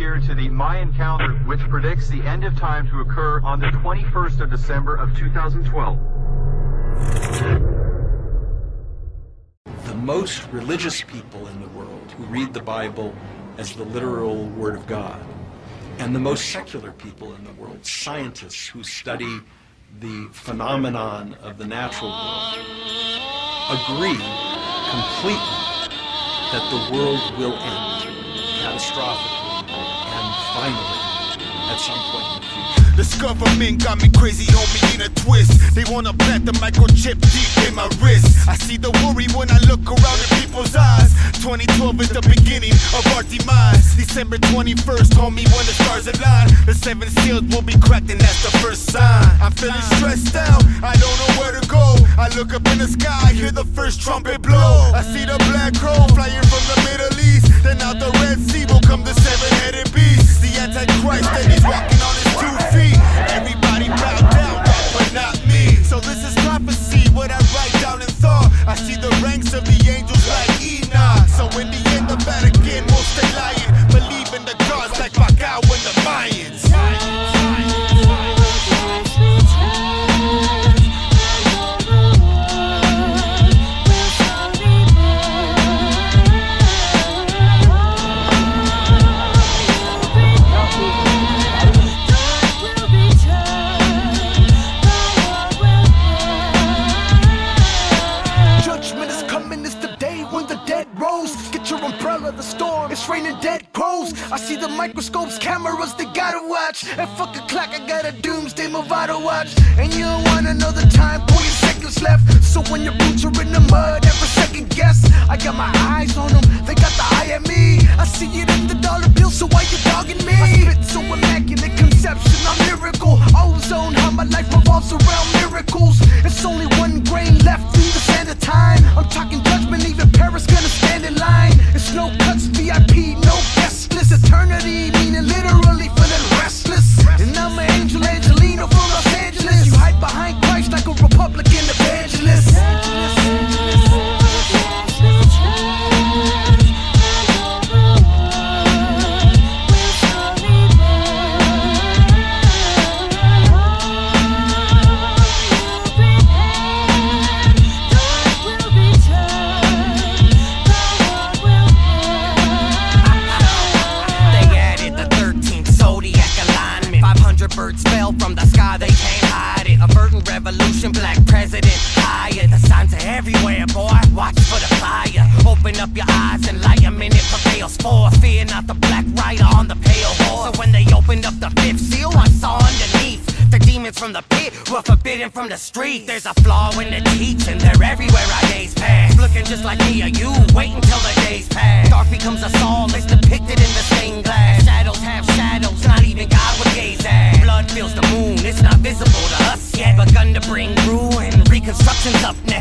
year to the Mayan calendar, which predicts the end of time to occur on the 21st of December of 2012. The most religious people in the world who read the Bible as the literal Word of God, and the most secular people in the world, scientists who study the phenomenon of the natural world, agree completely that the world will end catastrophically and finally at some point in the future. This government got me crazy, homie, in a twist. They wanna plant the microchip deep in my wrist. I see the worry when I look around in people's eyes. 2012 is the beginning of our demise. December 21st, homie, when the stars align, the 7 seals will be cracked and that's the first sign. I'm feeling stressed out, I don't know where to go. I look up in the sky, hear the first trumpet blow. I see the black crow flying from the Middle East. Then out the Red Sea will come the 7-headed beast, the Antichrist, and he's walking on his 2 feet. Everybody bow down, but not me. So this is prophecy, what I write down in thought. I see the ranks of the angels like Enoch. So in the end, the Vatican will stay lying. Believe in the gods like Bacau and the Mayans. The storm, it's raining dead crows. I see the microscopes, cameras, they gotta watch. And fuck a clock, I got a doomsday Movado watch. And you don't wanna know the time, 40 seconds left. So when your boots are in the mud, every second guess. I got my eyes on them, they got the eye at me. I see it in the dollar bill, so why you dogging me? I spit so immaculate conception, I'm lyrical. Ozone, how my life revolves around miracles. It's only 1 grain left through the sand of time. I'm talking judgment, even Paris gonna stand in line. It's no cuts, VIP, no guest list. Eternity, meaning literally feeling restless. And I'm an angel, Angelino from Los Angeles. You hide behind Christ like a Republican evangelist. Birds fell from the sky, they can't hide it. Averting revolution, black president hired. The signs are everywhere, boy, watch for the fire. Open up your eyes, enlightenment it prevails for. Fear not the black rider on the pale horse. So when they opened up the 5th seal, I saw underneath the demons from the pit were forbidden from the street. There's a flaw in the teaching, they're everywhere our days pass. Looking just like me or you, wait until the days pass. Dark becomes a soul, it's depicted in the stained glass. Shadows have shadows, not even God would gaze at. Blood fills the moon, it's not visible to us yet. Begun to bring ruin, reconstruction's up next.